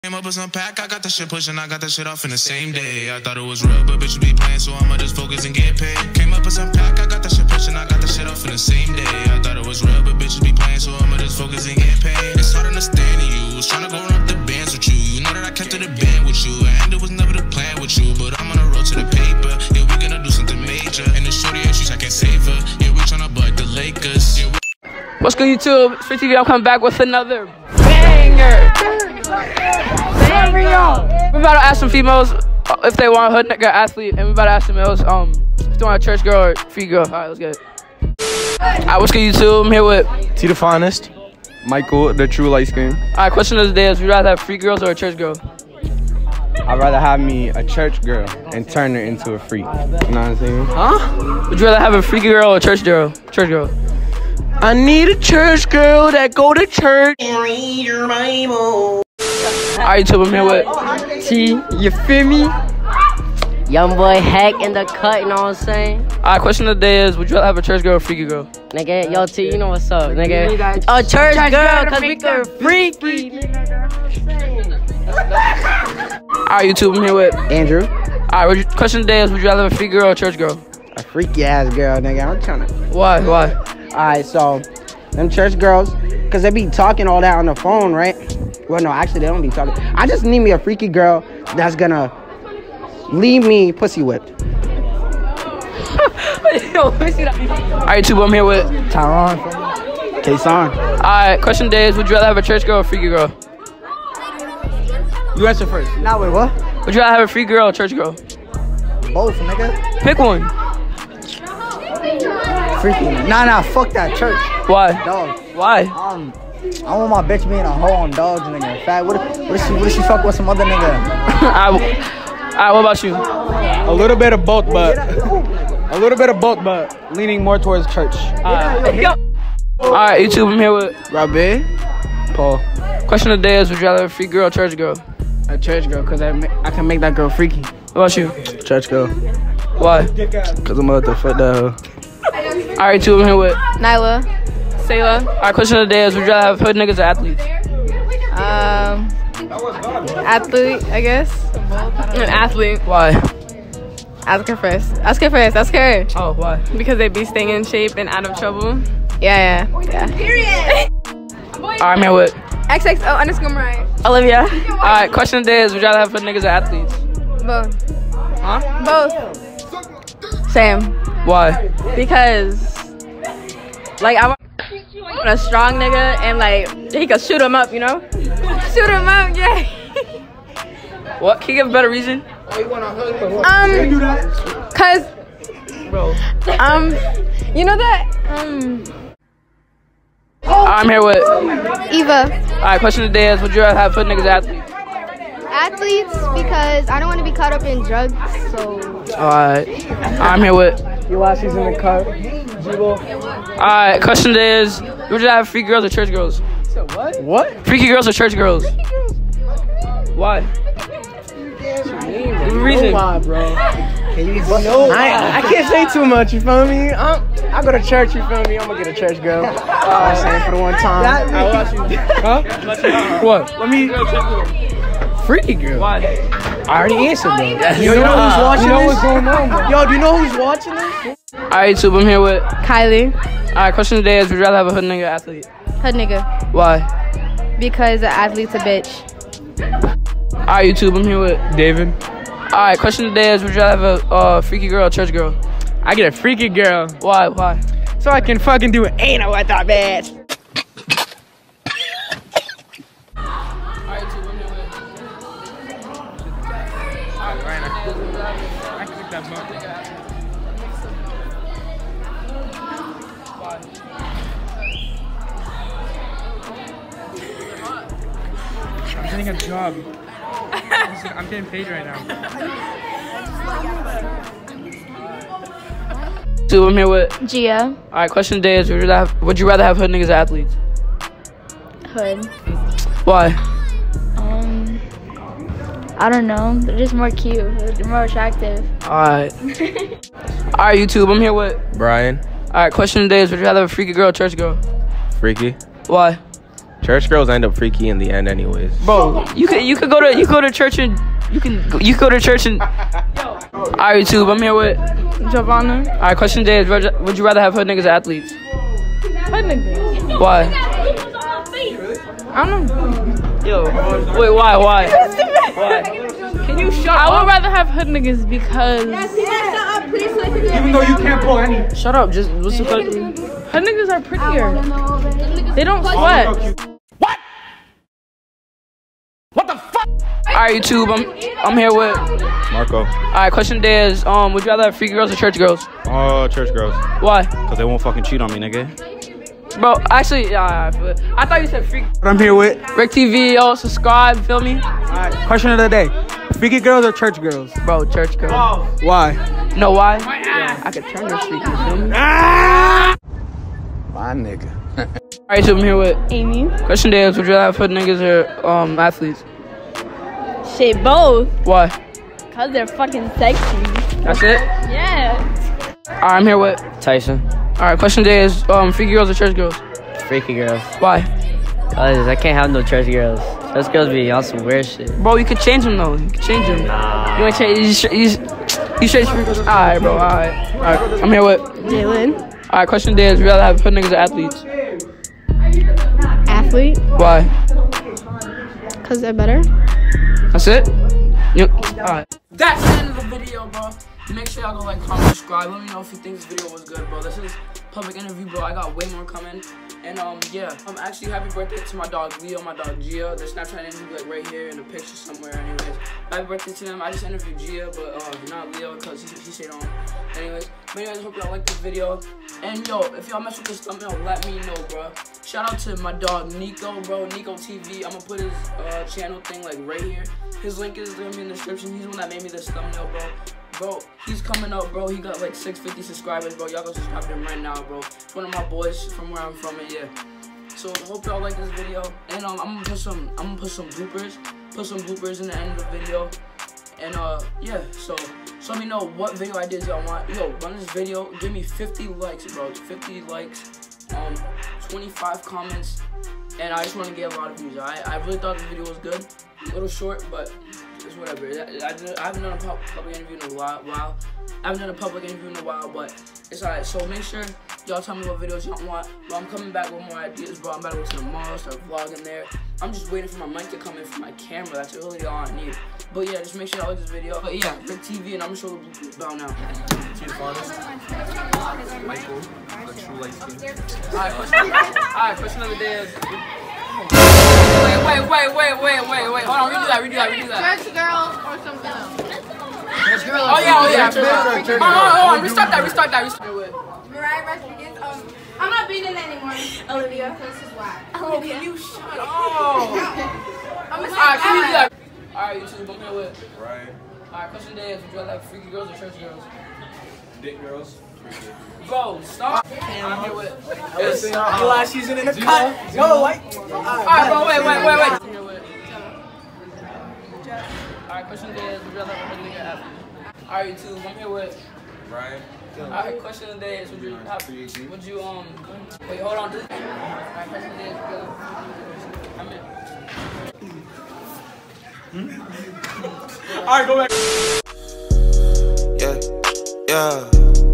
Came up with some pack, I got the shit pushing, I got the shit off in the same day. I thought it was real, but bitches be playing, so I'ma just focus and get paid. Came up with some pack, I got the shit pushing, I got the shit off in the same day. I thought it was real, but bitches be playing, so I'ma just focus and get paid. It's hard understanding you, was trying to go up the bands with you. You know that I kept to the band with you, and it was never the plan with you. But I'm on the road to the paper, yeah, we gonna do something major. And the shorty issues, I can't save her, yeah, we tryna butt the Lakers. Yeah, what's good, YouTube? Street TV, I'm coming back with another banger. We're about to ask some females if they want a hood nigga athlete, and we're about to ask some males if they want a church girl or free girl. Alright, let's get it. Alright, what's good, YouTube? I'm here with T the Finest, Michael, the true light skin. Alright, question of the day is, would you rather have free girls or a church girl? I'd rather have me a church girl and turn her into a freak. You know what I'm saying? Huh? Would you rather have a freaky girl or a church girl? Church girl. I need a church girl that go to church. Read your Bible. Alright, YouTube, I'm here with T, you feel me? Young boy Hack in the cut, you know what I'm saying? Alright, question of the day is, would you rather have a church girl or a freaky girl? Nigga, yo T, you know what's up, nigga? A church girl, cause we can freaky. Alright, YouTube, I'm here with Andrew. Alright, question of the day is, would you rather have a freaky girl or a church girl? A freaky ass girl, nigga. I'm trying to. Why? Alright, so them church girls, cause they be talking all that on the phone, right? Well, no, actually they don't be talking. I just need me a freaky girl that's gonna leave me pussy whipped. Alright, YouTube, I'm here with Tyron. K-Son. Alright, question of the day is, would you rather have a church girl or a freaky girl? You answer first. Nah, wait, what? Would you rather have a free girl or a church girl? Both, nigga. Pick one. Freaky. Nah, fuck that church. Why? Dog. Why? I want my bitch being a hoe on dogs, nigga. Fat. What if she fuck with some other nigga? Alright, what about you? A little bit of both, but leaning more towards church. Alright, YouTube, I'm here with Robbie, Paul. question of the day is, would you rather have a free girl or a church girl? A church girl, cause I can make that girl freaky. What about you? Church girl. Why? Cause I'm about to fuck that hoe. Alright, YouTube, I'm here with Nyla. Sayla. Alright, question of the day is, would you rather have hood niggas or athletes? Athlete, I guess. An athlete. Why? Ask her first. Ask her. Oh, why? Because they be staying in shape and out of trouble. Yeah. Period. Alright, I'm here with XXO_Mariah. Olivia. Alright, question of the day is, would you rather have hood niggas or athletes? Both. Huh? Both. Same. Why? Because, like, I want a strong nigga and, like, he could shoot him up, you know? Shoot him up, yeah. What? Can you give a better reason? Cause, Bro. you know that, I'm here with Eva. Alright, question of the day is, would you rather have hood niggas or athletes? Athletes, because I don't want to be caught up in drugs, so. Alright, I'm here with She's in the car. Alright, question of the day is, would you rather have free girls or church girls? What? Freaky girls or church girls? Why? Give a reason. Why, bro? I can't say too much, you feel me? I go to church, you feel me? I'm gonna get a church girl. I'm saying for the one time. Huh? What? Let me. Freaky girl. Why? I already answered, bro. You know who's watching this? What's going on, bro? Yo, do you know who's watching this? Alright, YouTube, I'm here with Kylie. Alright, question of the day is, would you rather have a hood nigga or athlete? Hood nigga. Why? Because the athlete's a bitch. Alright, YouTube, I'm here with David. Alright, question of the day is, would you rather have a freaky girl or church girl? I get a freaky girl Why? so I can fucking do anal at that bitch. I'm getting a job. I'm getting paid right now. So I'm here with Gia. Alright, question of the day is, would you rather have hood niggas or athletes? Hood. Why? I don't know. They're just more cute. They're more attractive. Alright. Alright, YouTube, I'm here with Brian. Alright, question of the day is, would you rather have a freaky girl or church girl? Freaky. Why? Church girls end up freaky in the end, anyways. Bro, you could go to church and you could go to church and. Alright, YouTube, I'm here with Giovanna. Alright, question today is: would you rather have hood niggas or athletes? Hood niggas. Why? I don't know. Yo, wait, why? Why? Can you shut up? I would rather have hood niggas because. Even though you can't pull any. Shut up. Just what's the question? Hood niggas are prettier. They don't sweat. Alright, YouTube, I'm here with Marco. Alright, question today is would you rather have freaky girls or church girls? Oh, church girls. Why? Cause they won't fucking cheat on me, nigga. Bro, actually, yeah, I thought you said freaky. I'm here with. Rick TV, yo, subscribe, feel me? Alright, question of the day. Freaky girls or church girls? Bro, church girls. Why? You know why? Yeah, I could turn this freaky, feel me? My nigga. Alright, so I'm here with Amy. question today is would you rather have hood niggas or athletes? Shit, both. Why? Cause they're fucking sexy. That's it? Yeah. Alright, I'm here with Tyson. Alright, question today is freaky girls or church girls? Freaky girls. Why? Cause I can't have no church girls. Church girls be on some weird shit. Bro, you could change them though. You could change them. Nah. You ain't change. You straight. Alright, bro. Alright. Alright. I'm here with Jalen. Alright, question today is would you rather have hood niggas or athletes? Athlete, Why? because they're better. That's it? Alright. That's the end of the video, bro. Make sure y'all go like, comment, subscribe. Let me know if you think this video was good, bro. This is public interview, bro. I got way more coming. And yeah. Actually, happy birthday to my dog Leo, my dog Gia. The Snapchat interview like right here in the picture somewhere. Anyways, happy birthday to them. I just interviewed Gia, but not Leo because he stayed on. Anyways, hope y'all like this video. And yo, if y'all mess with this thumbnail, let me know, bro. Shout out to my dog Nico, bro. Nico TV. I'm gonna put his channel thing like right here. His link is gonna be in the description. He's the one that made me this thumbnail, bro. Bro, he's coming up, bro. He got like 650 subscribers, bro. Y'all go subscribe to him right now, bro. It's one of my boys from where I'm from, and yeah. So hope y'all like this video. And I'm gonna put some bloopers. Put some bloopers in the end of the video. And yeah, so let me know what video ideas y'all want. Yo, run this video. Give me 50 likes, bro. 50 likes. 25 comments. And I just want to get a lot of views. I really thought this video was good. A little short, but it's whatever. I haven't done a public interview in a while. I haven't done a public interview in a while, but it's alright. So make sure y'all tell me what videos y'all want. Bro, I'm coming back with more ideas, bro. I'm about to go to the mall, start vlogging there. I'm just waiting for my mic to come in for my camera. That's really all I need. But yeah, just make sure y'all like this video. But yeah, Rick TV, and I'm gonna show the bloopers about now. Michael, a true light skin. Alright, question of the day is. Wait. Hold on, redo that. Church girl or something else. Oh yeah. Hold on, restart that. Mariah Rodriguez. I'm not being in anymore. Olivia, this is why. Olivia, can you shut up? Alright, can you do that? Alright, YouTube, I'm here with Right. Alright, question today is would you rather have freaky girls or church girls? Dick girls. Bro, stop. I'm here with Last season in the cut. Yo, like. Alright, bro, wait. Alright, question today is would you rather have a hood nigga or athlete? Alright, YouTube, I'm here with Right. Alright, question of the day is would you wait, hold on. Alright, question of the day is I'm in. Alright, go back. Yeah.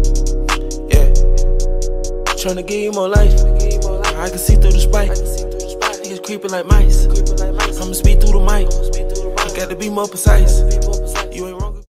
Tryna give you more life. I can see through the spike. Niggas creeping like mice. I'ma speed through the mic. Got to be more precise.